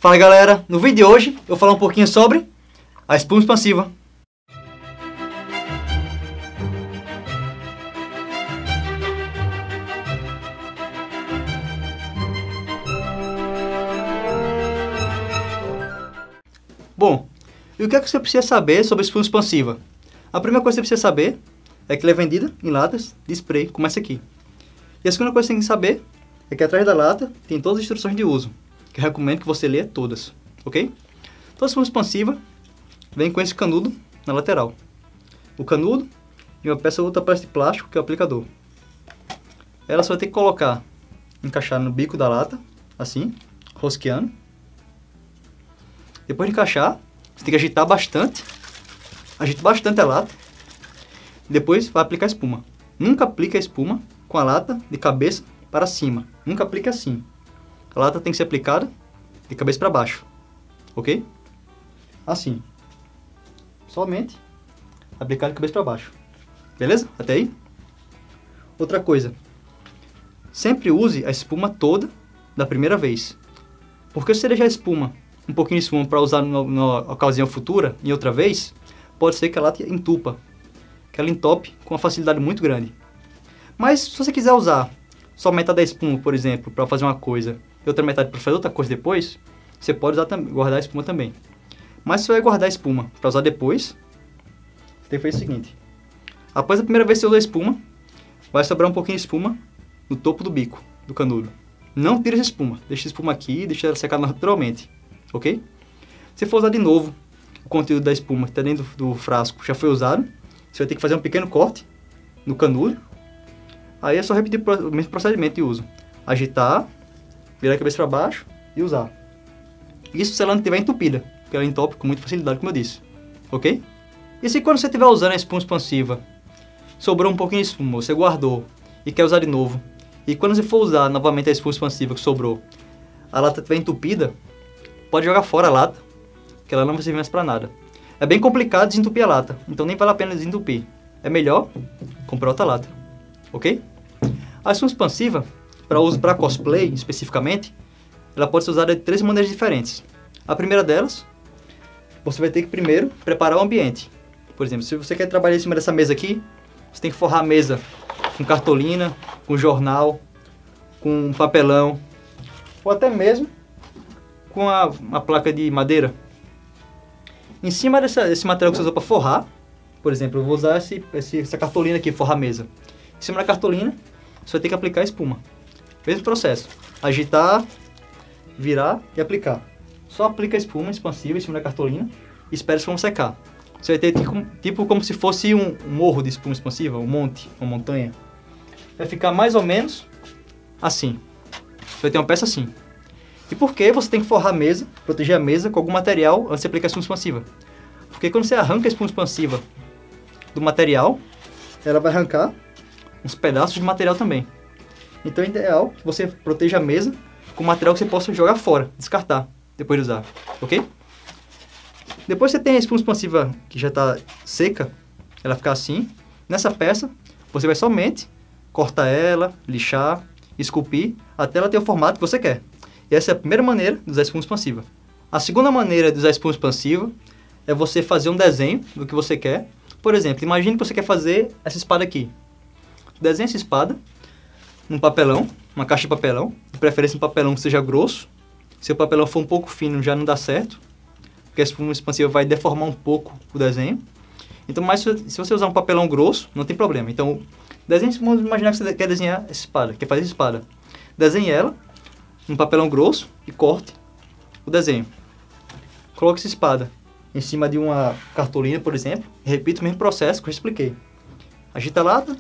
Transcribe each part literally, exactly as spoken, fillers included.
Fala galera, no vídeo de hoje eu vou falar um pouquinho sobre a espuma expansiva. Bom, e o que é que você precisa saber sobre a espuma expansiva? A primeira coisa que você precisa saber é que ela é vendida em latas de spray, como essa aqui. E a segunda coisa que você tem que saber é que atrás da lata tem todas as instruções de uso, que eu recomendo que você leia todas, ok? Toda espuma expansiva vem com esse canudo na lateral. O canudo e uma peça outra peça de plástico, que é o aplicador. Ela você vai ter que colocar, encaixar no bico da lata, assim, rosqueando. Depois de encaixar, você tem que agitar bastante, agita bastante a lata. Depois vai aplicar a espuma. Nunca aplique a espuma com a lata de cabeça para cima. Nunca aplique assim. A lata tem que ser aplicada de cabeça para baixo. Ok? Assim. Somente aplicar de cabeça para baixo. Beleza? Até aí? Outra coisa. Sempre use a espuma toda da primeira vez. Porque se você deixar a espuma, um pouquinho de espuma para usar na ocasião futura, em outra vez, pode ser que a lata entupa. Que ela entope com uma facilidade muito grande. Mas se você quiser usar só metade da espuma, por exemplo, para fazer uma coisa e outra metade para fazer outra coisa depois, você pode usar, guardar a espuma também. Mas se você vai guardar a espuma para usar depois, você tem que fazer o seguinte. Após a primeira vez que você usar a espuma, vai sobrar um pouquinho de espuma no topo do bico, do canudo. Não tire essa espuma. Deixa a espuma aqui e deixa ela secar naturalmente. Ok? Se for usar de novo o conteúdo da espuma que está dentro do frasco já foi usado, você vai ter que fazer um pequeno corte no canudo. Aí é só repetir o mesmo procedimento de uso. Agitar, virar a cabeça para baixo e usar. Isso se ela não estiver entupida, porque ela entope com muita facilidade, como eu disse. Ok? E se quando você estiver usando a espuma expansiva, sobrou um pouquinho de espuma, você guardou e quer usar de novo, e quando você for usar novamente a espuma expansiva que sobrou, a lata estiver entupida, pode jogar fora a lata, que ela não vai servir mais para nada. É bem complicado desentupir a lata, então nem vale a pena desentupir. É melhor comprar outra lata. Ok? A espuma expansiva, para uso para cosplay especificamente, ela pode ser usada de três maneiras diferentes. A primeira delas, você vai ter que primeiro preparar o ambiente. Por exemplo, se você quer trabalhar em cima dessa mesa aqui, você tem que forrar a mesa com cartolina, com jornal, com papelão, ou até mesmo com a, uma placa de madeira. Em cima dessa, desse material que você usou para forrar, por exemplo, eu vou usar esse, esse, essa cartolina aqui, forrar a mesa. Em cima da cartolina, você vai ter que aplicar a espuma. Mesmo processo. Agitar, virar e aplicar. Só aplica a espuma expansiva em cima da cartolina e espera a espuma secar. Você vai ter tipo, tipo como se fosse um morro de espuma expansiva, um monte, uma montanha. Vai ficar mais ou menos assim. Você vai ter uma peça assim. E por que você tem que forrar a mesa, proteger a mesa com algum material antes de aplicar a espuma expansiva? Porque quando você arranca a espuma expansiva do material, ela vai arrancar uns pedaços de material também. Então é ideal que você proteja a mesa com material que você possa jogar fora, descartar, depois de usar, ok? Depois você tem a espuma expansiva que já está seca, ela fica assim. Nessa peça, você vai somente cortar ela, lixar, esculpir, até ela ter o formato que você quer. E essa é a primeira maneira de usar a espuma expansiva. A segunda maneira de usar a espuma expansiva é você fazer um desenho do que você quer. Por exemplo, imagine que você quer fazer essa espada aqui. Desenhe essa espada num papelão, uma caixa de papelão, de preferência um papelão que seja grosso. Se o papelão for um pouco fino, já não dá certo, porque a espuma expansiva vai deformar um pouco o desenho. Então, mas se você usar um papelão grosso, não tem problema. Então, desenhe, vamos imaginar que você quer desenhar essa espada, quer fazer essa espada. Desenhe ela num papelão grosso e corte o desenho. Coloque essa espada em cima de uma cartolina, por exemplo, e repita o mesmo processo que eu expliquei. Agita a lata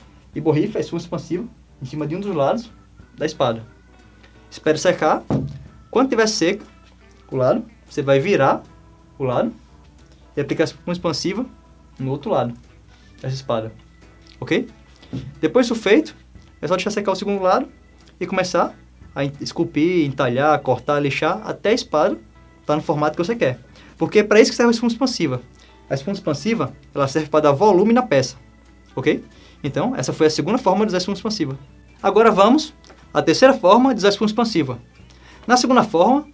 e borrifa a espuma expansiva em cima de um dos lados da espada. Espere secar. Quando estiver seco o lado, você vai virar o lado e aplicar a espuma expansiva no outro lado dessa espada. Ok? Depois disso feito, é só deixar secar o segundo lado e começar a esculpir, entalhar, cortar, lixar até a espada estar no formato que você quer. Porque é para isso que serve a espuma expansiva. A espuma expansiva, ela serve para dar volume na peça. Ok? Então, essa foi a segunda forma de usar a espuma expansiva. Agora vamos à terceira forma de usar a espuma expansiva. Na segunda forma,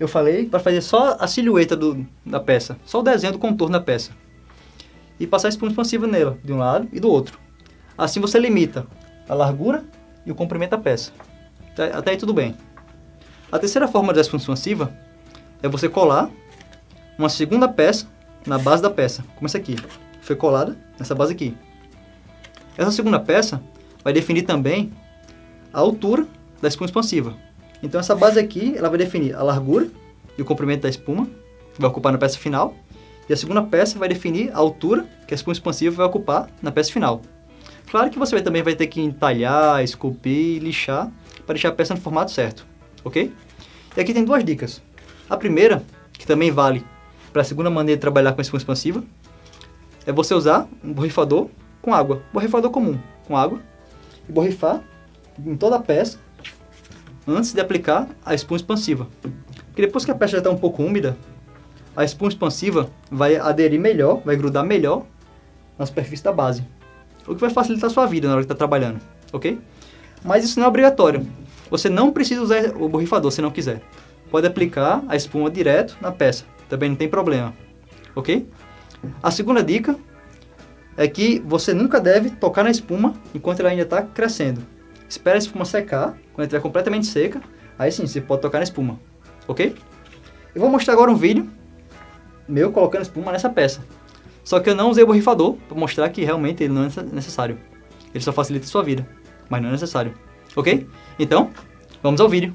eu falei para fazer só a silhueta do, da peça, só o desenho do contorno da peça. E passar a espuma expansiva nela, de um lado e do outro. Assim você limita a largura e o comprimento da peça. Até, até aí tudo bem. A terceira forma de espuma expansiva é você colar uma segunda peça na base da peça, como essa aqui. Foi colada nessa base aqui. Essa segunda peça vai definir também a altura da espuma expansiva. Então essa base aqui, ela vai definir a largura e o comprimento da espuma, que vai ocupar na peça final. E a segunda peça vai definir a altura que a espuma expansiva vai ocupar na peça final. Claro que você também vai ter que entalhar, esculpir, lixar, para deixar a peça no formato certo, ok? E aqui tem duas dicas. A primeira, que também vale para a segunda maneira de trabalhar com a espuma expansiva, é você usar um borrifador com água, borrifador comum, com água, e borrifar em toda a peça antes de aplicar a espuma expansiva. Porque depois que a peça já está um pouco úmida, a espuma expansiva vai aderir melhor, vai grudar melhor na superfície da base, o que vai facilitar a sua vida na hora que está trabalhando, ok? Mas isso não é obrigatório. Você não precisa usar o borrifador se não quiser. Pode aplicar a espuma direto na peça, também não tem problema, ok? A segunda dica é que você nunca deve tocar na espuma enquanto ela ainda está crescendo. Espera a espuma secar, quando ela estiver completamente seca, aí sim você pode tocar na espuma, ok? Eu vou mostrar agora um vídeo meu colocando espuma nessa peça. Só que eu não usei o borrifador para mostrar que realmente ele não é necessário. Ele só facilita a sua vida, mas não é necessário, ok? Então, vamos ao vídeo.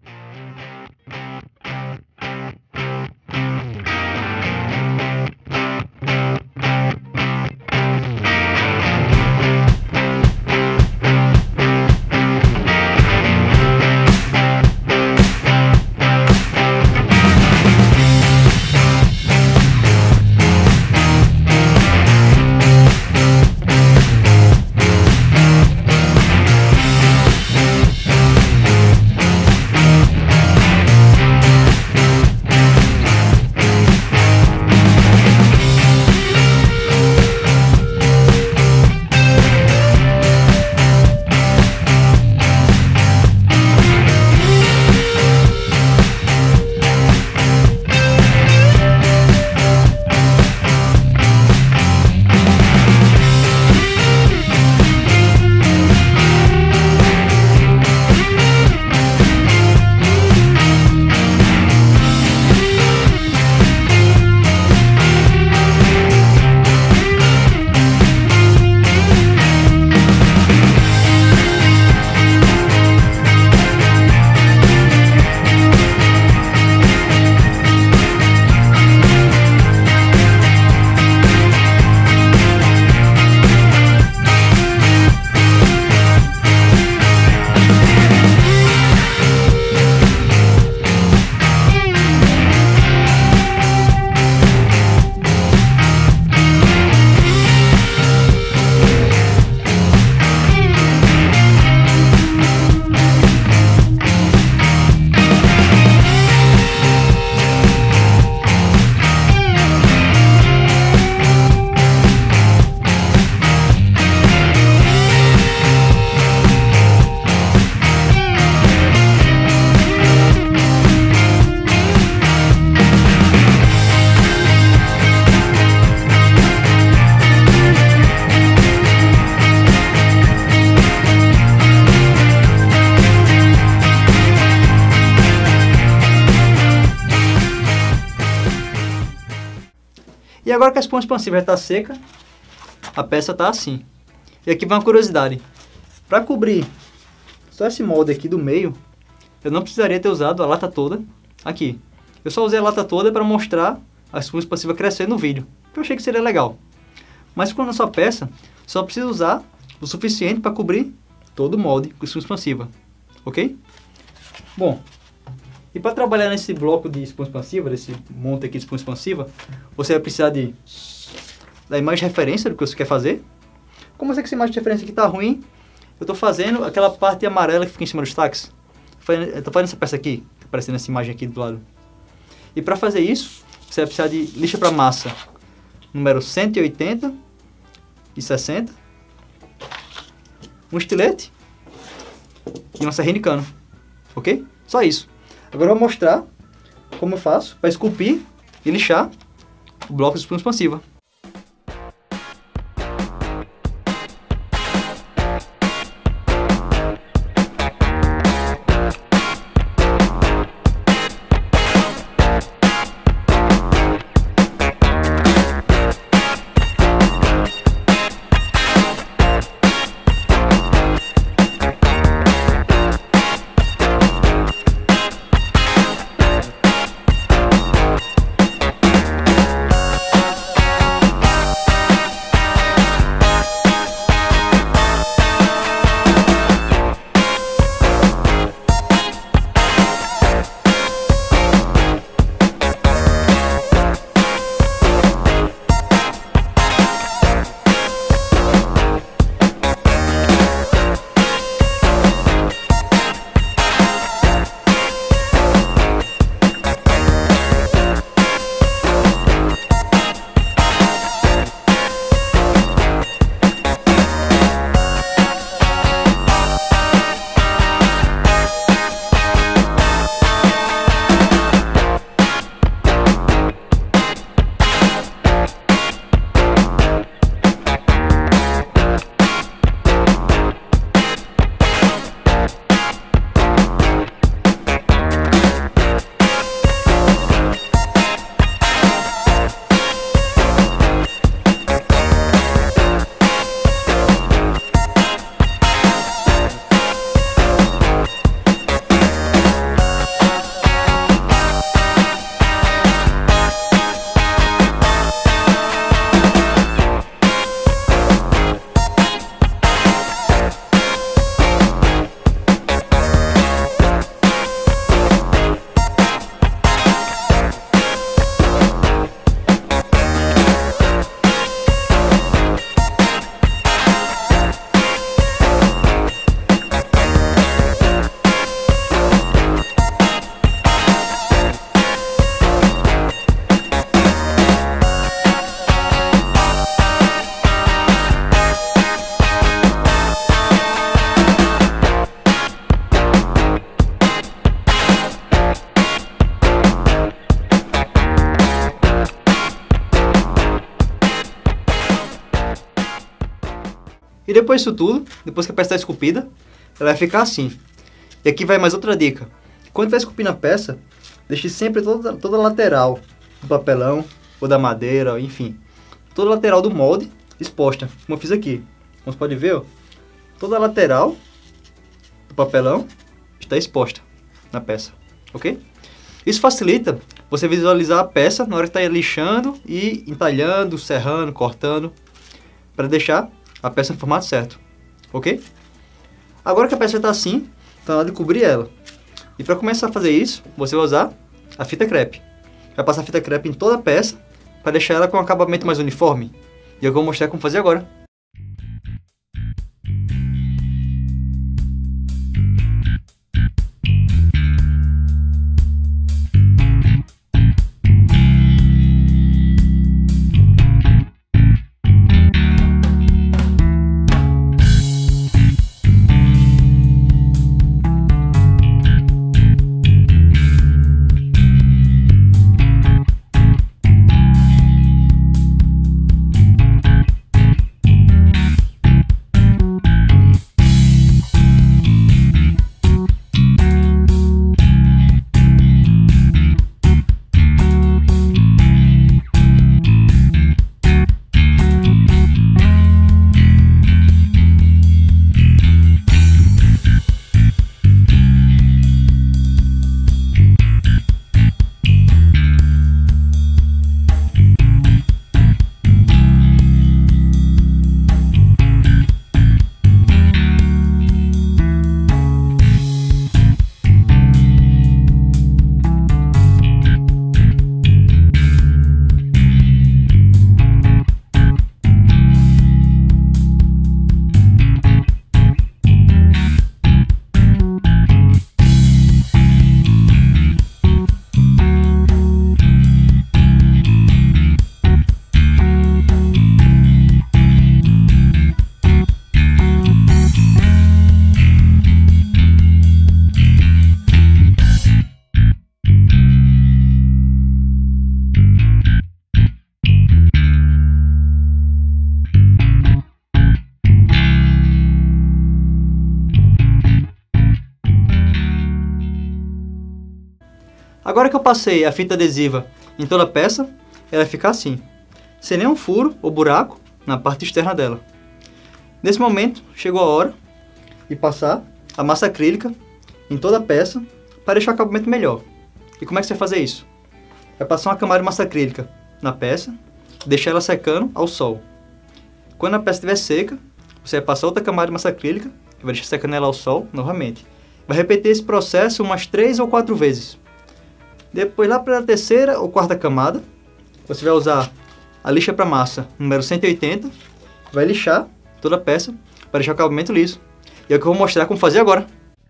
E agora que a espuma expansiva já está seca, a peça está assim. E aqui vai uma curiosidade. Para cobrir só esse molde aqui do meio, eu não precisaria ter usado a lata toda aqui. Eu só usei a lata toda para mostrar a espuma expansiva crescendo no vídeo, que eu achei que seria legal. Mas quando na sua peça, só precisa usar o suficiente para cobrir todo o molde com espuma expansiva, ok? Bom, e para trabalhar nesse bloco de espuma expansiva, desse monte aqui de espuma expansiva, você vai precisar de da imagem de referência do que você quer fazer. Como eu sei que essa imagem de referência aqui está ruim, eu estou fazendo aquela parte amarela que fica em cima dos tacks. Eu estou fazendo essa peça aqui, aparecendo essa imagem aqui do lado. E para fazer isso, você vai precisar de lixa para massa número cento e oitenta e sessenta, um estilete e uma serrinha de cano, ok? Só isso. Agora eu vou mostrar como eu faço para esculpir e lixar o bloco de espuma expansiva. E depois disso tudo, depois que a peça está esculpida, ela vai ficar assim. E aqui vai mais outra dica. Quando vai esculpindo a peça, deixe sempre toda, toda a lateral do papelão, ou da madeira, enfim. Toda a lateral do molde exposta, como eu fiz aqui. Como você pode ver, ó, toda a lateral do papelão está exposta na peça, ok? Isso facilita você visualizar a peça na hora que está lixando e entalhando, serrando, cortando, para deixar a peça no formato certo, ok? Agora que a peça está assim, está na hora de cobrir ela. E para começar a fazer isso, você vai usar a fita crepe. Vai passar a fita crepe em toda a peça para deixar ela com um acabamento mais uniforme. E eu vou mostrar como fazer agora. Agora que eu passei a fita adesiva em toda a peça, ela vai ficar assim, sem nenhum furo ou buraco na parte externa dela. Nesse momento, chegou a hora de passar a massa acrílica em toda a peça para deixar o acabamento melhor. E como é que você vai fazer isso? Vai passar uma camada de massa acrílica na peça, deixar ela secando ao sol. Quando a peça estiver seca, você vai passar outra camada de massa acrílica e vai deixar secando ela ao sol novamente. Vai repetir esse processo umas três ou quatro vezes. Depois, lá para a terceira ou quarta camada, você vai usar a lixa para massa número cento e oitenta, vai lixar toda a peça para deixar o acabamento liso. E é o que eu vou mostrar como fazer agora.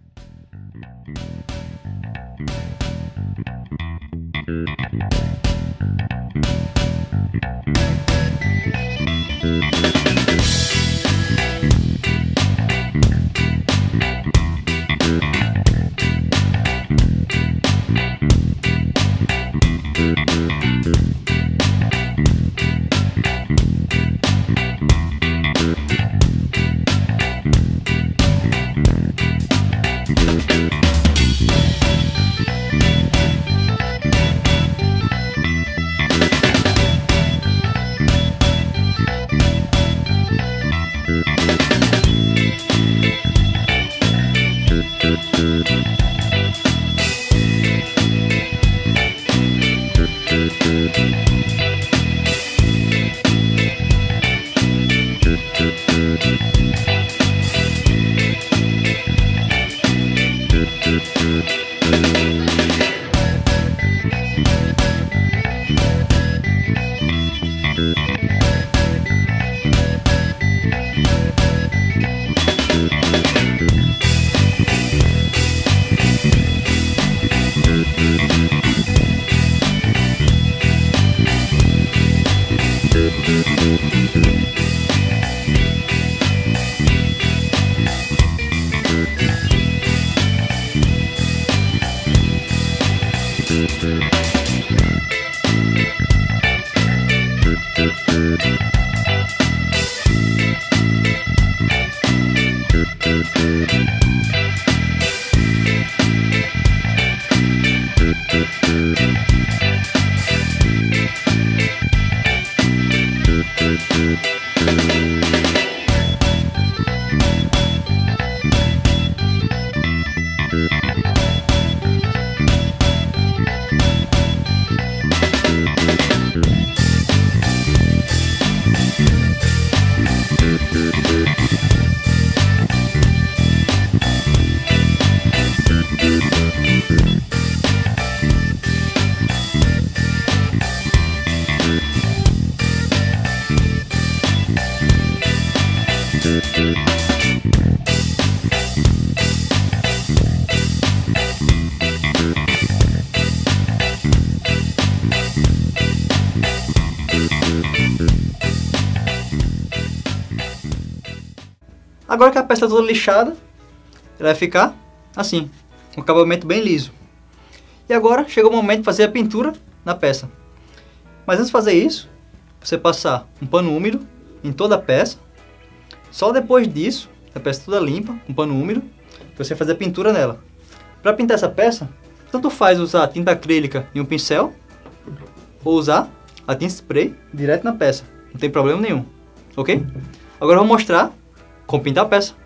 Agora que a peça está toda lixada, ela vai ficar assim, um acabamento bem liso. E agora chegou o momento de fazer a pintura na peça. Mas antes de fazer isso, você passar um pano úmido em toda a peça. Só depois disso, a peça toda limpa, um pano úmido, você vai fazer a pintura nela. Para pintar essa peça, tanto faz usar tinta acrílica e um pincel, ou usar a tinta spray direto na peça. Não tem problema nenhum, ok? Agora eu vou mostrar como pintar a peça.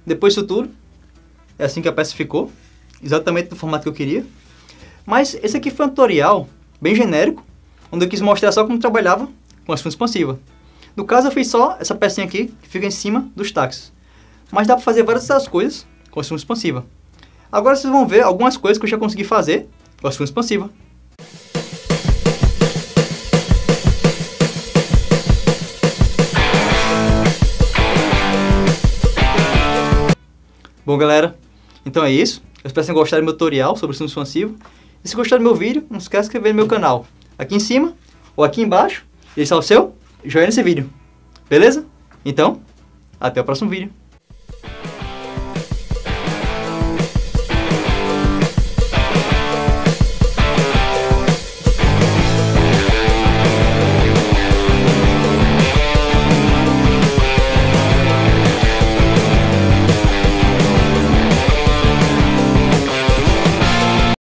Depois disso tudo, é assim que a peça ficou, exatamente no formato que eu queria. Mas esse aqui foi um tutorial bem genérico, onde eu quis mostrar só como trabalhava com a suspensão expansiva. No caso, eu fiz só essa pecinha aqui, que fica em cima dos táxis. Mas dá para fazer várias dessas coisas com a suspensão expansiva. Agora vocês vão ver algumas coisas que eu já consegui fazer com a suspensão expansiva. Bom, galera, então é isso. Eu espero que vocês gostaram do meu tutorial sobre suspensão expansiva. E se gostaram do meu vídeo, não esquece de se inscrever no meu canal. Aqui em cima ou aqui embaixo. E deixar o seu joinha nesse vídeo. Beleza? Então, até o próximo vídeo.